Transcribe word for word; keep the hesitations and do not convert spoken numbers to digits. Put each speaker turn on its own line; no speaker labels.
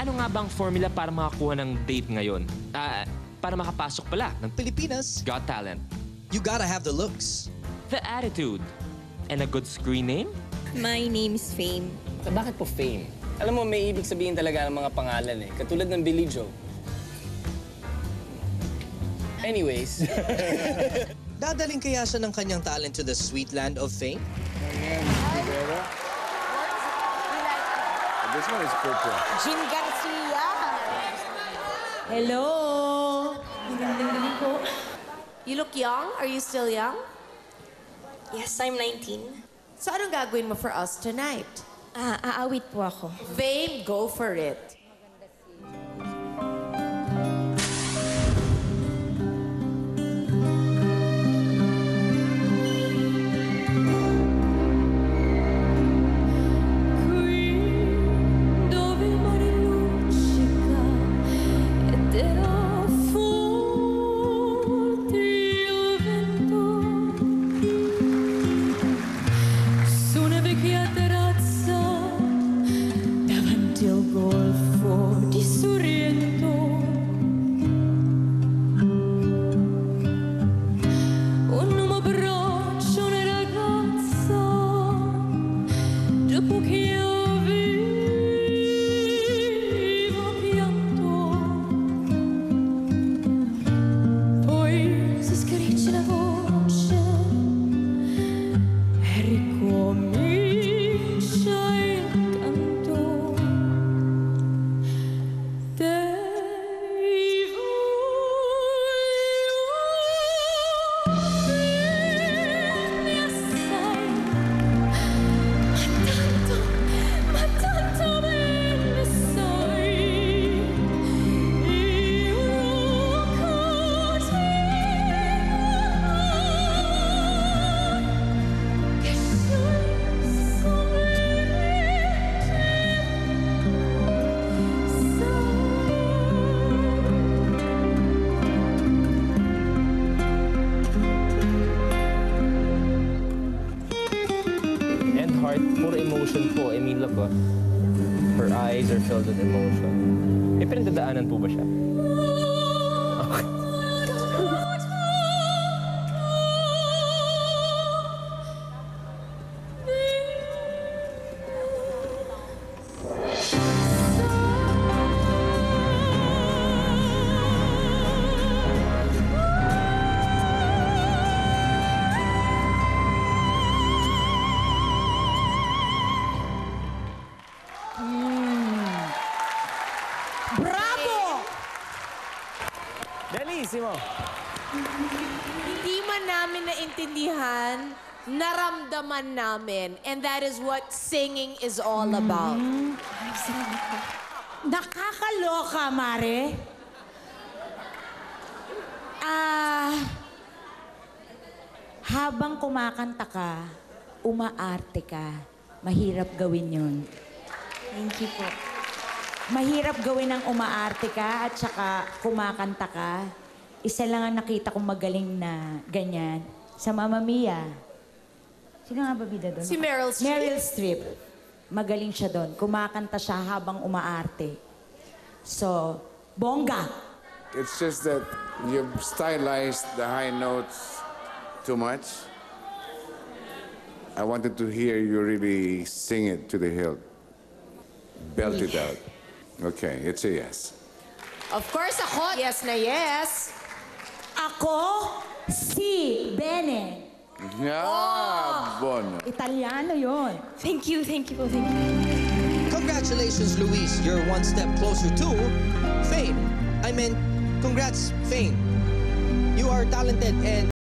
Ano nga bang formula para makakuha ng date ngayon? Ah, para makapasok pala ng
Pilipinas,
Got Talent.
you gotta have the looks.
The attitude. And a good screen name?
My name's Fame.
Bakit po Fame? Alam mo, may ibig sabihin talaga ng mga pangalan eh. Katulad ng Billy Joe. Anyways.
Dadaling kaya siya ng kanyang talent to the sweet land of fame?
This one is purple.
Jean Garcia.
Hello! Magandang gabi po.
You look young. Are you still young?
Yes, I'm nineteen.
So anong gagawin mo for us tonight?
Ah, aawit po ako.
Fame, go for it.
Puro emotion po. I mean, look, oh. Her eyes are filled with emotion. May pinagdadaanan po ba siya? Okay.
Bellissimo!
Hindi man namin naintindihan, naramdaman namin. And that is what singing is all about.
Nakakaloka, Mare. Ah, habang kumakanta ka, umaarte ka. Mahirap gawin yun.
Thank you po.
Mahirap gawin ang umaarte ka at saka kumakanta ka. Isa lang ang nakita kong magaling na ganyan. Sa Mamma Mia. Sino nga ba bida doon?
Si Meryl Streep.
Meryl Streep. Magaling siya doon. Kumakanta siya habang umaarte. So, bongga.
It's just that you've stylized the high notes too much. I wanted to hear you really sing it to the hilt. Belt it out. Okay, it's a yes.
Of course, ako, yes na yes.
Ako, si Bene.
Yeah, Bono.
Italiano yon.
Thank you, thank you po, thank you.
Congratulations, Luis. You're one step closer to fame. I mean, congrats, fame. You are talented and